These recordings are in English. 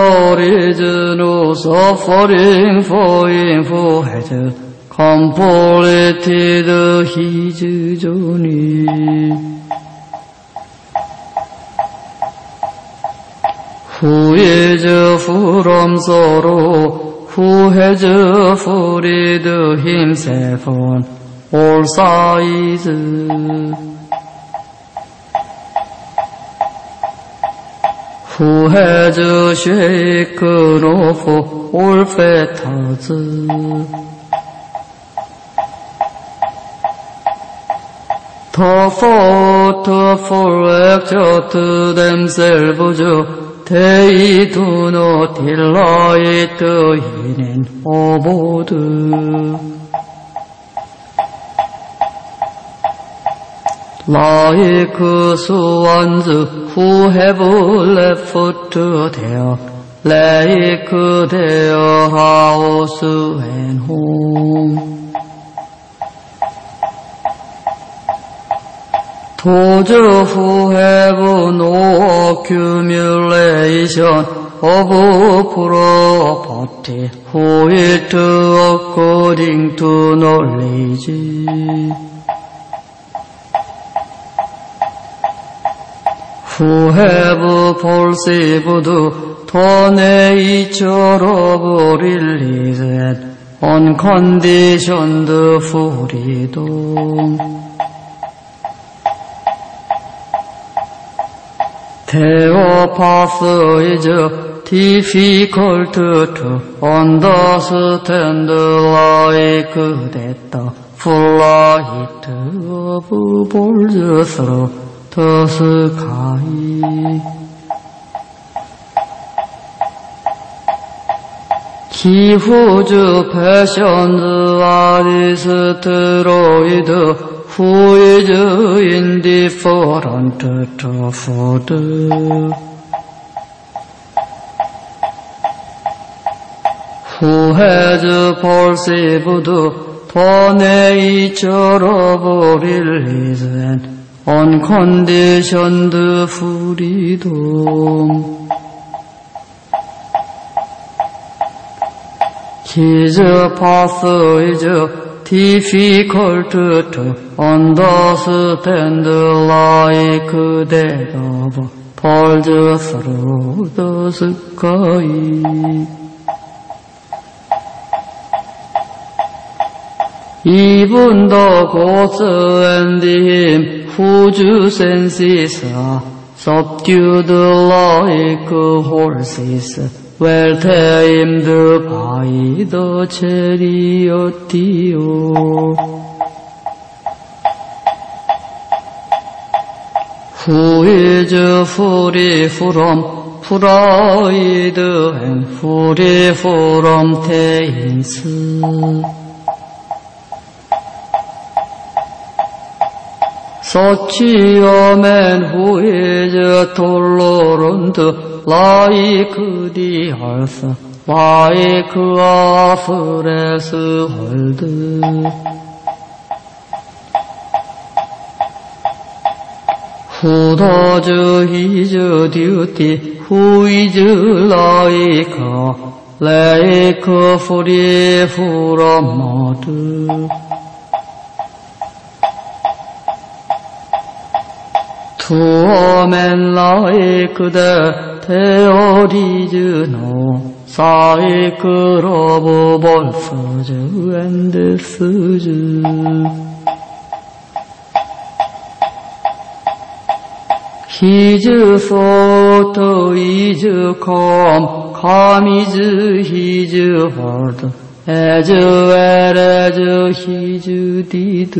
there is no suffering for him who has completed his journey. Who is from sorrow, who has freed himself on all sides. Who has shaken off all fetters. The thoughtful exert themselves, they do not delight in an abode. Like swans who have left their lake, their house and home. Those who have no accumulation of property, who eat according to knowledge. Who have perceived the nature of release and unconditioned freedom. Their path is difficult to understand, like that the flight of birds through the sky. He whose passions are destroyed, who is indifferent to food. Who has perceived the nature of release and unconditioned freedom. His path is difficult to understand, like that of birds through the sky. Even the goats and him whose senses are subdued like horses, well tamed by the charioteer. Who is free from pride and free from taints. Such a man who is tolerant like the earth, like a fresh world. Who does his duty, who is like free from mud. To a man like that, there is no cycle of births and deaths. His thought is calm is his word, as well as his deed.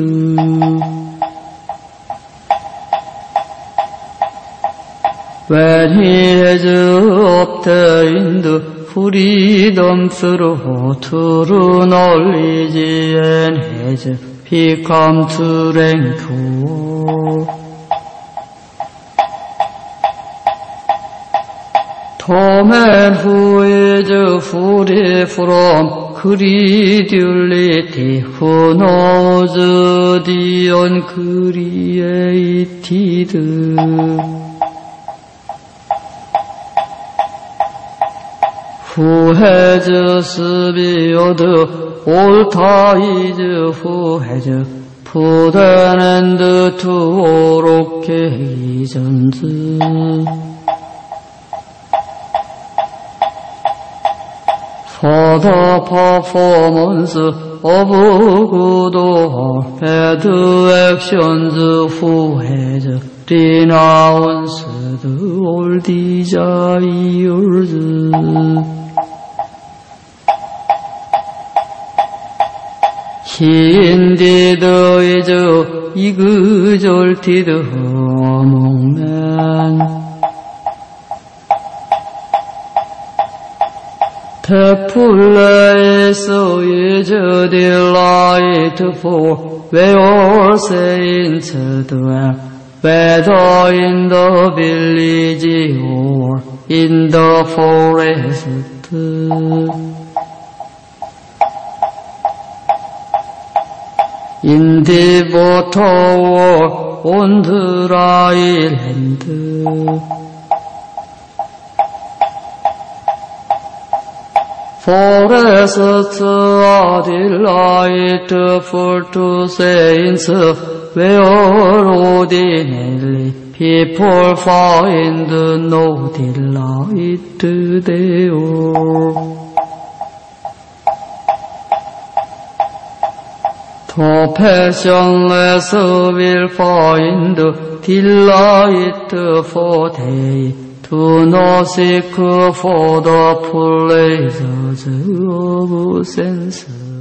When he has obtained freedom through true knowledge and has become tranquil, the man who is free from credulity, who knows the uncreated, Who has spirit, all ties who has put an end to all occasions. For the performance of good or bad actions, who has renounced all desires. He indeed is exalted among men. The fullness is delightful where all saints dwell, whether in the village or in the forest. In the water or on the dry land. Forests are delightful to saints, where ordinarily people find no delight there. The passionless will find delight, for they do not seek for the pleasures of sense.